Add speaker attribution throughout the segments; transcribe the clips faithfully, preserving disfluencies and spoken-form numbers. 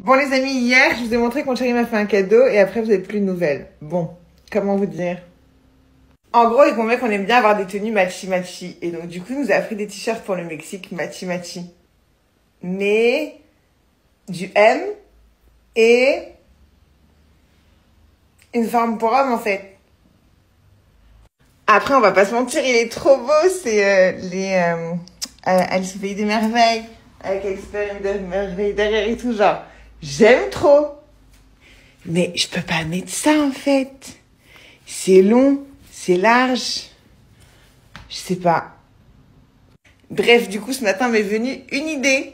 Speaker 1: Bon les amis, hier, je vous ai montré que mon chéri m'a fait un cadeau et après vous n'avez plus de nouvelles. Bon, comment vous dire? En gros, il convient qu'on aime bien avoir des tenues matchy-matchy. Et donc du coup, il nous a pris des t-shirts pour le Mexique matchy-matchy. Mais du M et une forme pour homme en fait. Après, on va pas se mentir, il est trop beau, c'est euh, les euh, Alice au Pays des Merveilles, avec Alice au Pays des Merveilles derrière et tout, genre, j'aime trop. Mais je peux pas mettre ça, en fait. C'est long, c'est large, je sais pas. Bref, du coup, ce matin m'est venue une idée.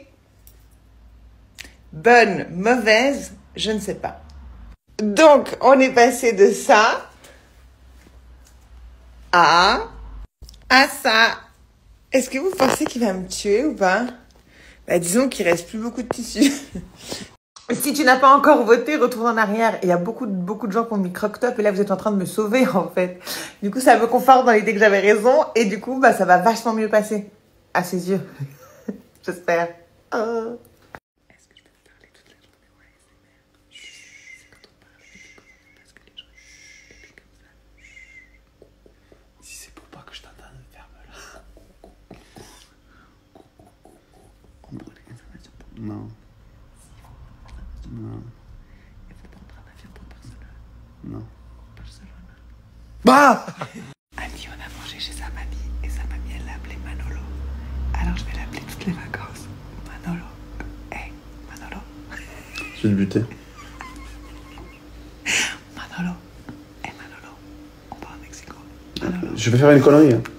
Speaker 1: Bonne, mauvaise, je ne sais pas. Donc, on est passé de ça à... à ça. Est-ce que vous pensez qu'il va me tuer ou pas? Bah, disons qu'il reste plus beaucoup de tissu. Si tu n'as pas encore voté, retourne en arrière. Il y a beaucoup, beaucoup de gens qui ont mis croc top et là, vous êtes en train de me sauver, en fait. Du coup, ça me conforte dans l'idée que j'avais raison et du coup, bah, ça va vachement mieux passer. À ses yeux. J'espère. Oh. Est-ce que je peux vous parler toute la journée au A S M R? C'est quand on parle et puis qu'on n'entend pas ce que les gens disent. Et puis comme ça.
Speaker 2: Si c'est pour pas que je t'entende, ferme-la. On brûle les informations pour... Non. Non.
Speaker 1: Il faut prendre un avion pour Barcelone.
Speaker 2: Non.
Speaker 1: Barcelone.
Speaker 2: Bah
Speaker 1: Annie, on a mangé chez sa mamie et sa mamie, elle l'a appelé Manolo. Alors je vais l'appeler toutes les vacances. Manolo. Hey, Manolo.
Speaker 2: Je vais te buter.
Speaker 1: Manolo. Hey, Manolo. On va au Mexico. Manolo.
Speaker 2: Je vais faire une connerie. Hein.